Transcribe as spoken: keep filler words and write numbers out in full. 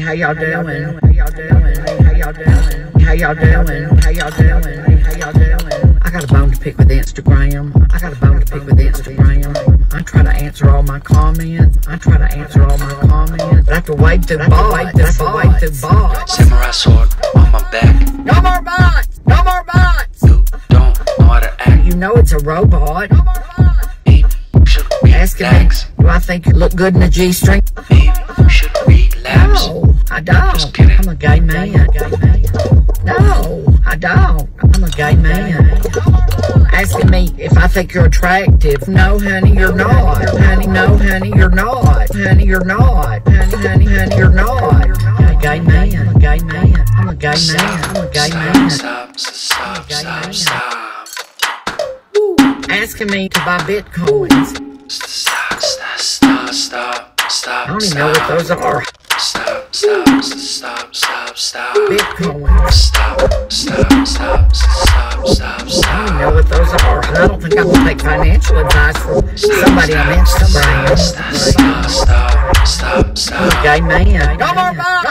How y'all doing? How y'all doing? How y'all doing? How y'all doing? How y'all doing? How y'all doing? I got a bone to pick with Instagram. I got a bone to pick with Instagram. I try to answer all my comments. I try to answer all my comments. But I have to wait through bots. I have to wait through bots. Samurai sword on my back. No more bots! No more bots! You don't know how to act. You know it's a robot. No more bots! Baby, you should Asking me, relax. do I think you look good in a G-string? Baby, you should relapse. No, I don't. Just kidding. I'm a gay man. No, I don't. I'm a gay man. Asking me if I think you're attractive. No, honey, you're not. Honey, no, honey, you're not. Honey, you're not. Honey, honey, honey, you're not. I'm a gay man. I'm a gay man. I'm a gay man. I'm a gay man. Stop, stop, stop, stop, stop. Asking me to buy bitcoins. Stop, stop, stop, stop, stop. I don't even know what those are. Stop, stop, stop, stop, stop. Bitcoins. Stop, stop, stop, stop, stop, I stop. don't know what those are. And I don't think I will take financial advice from somebody on Instagram. Stop, stop, stop, stop, I'm a stop. gay man. No more bots!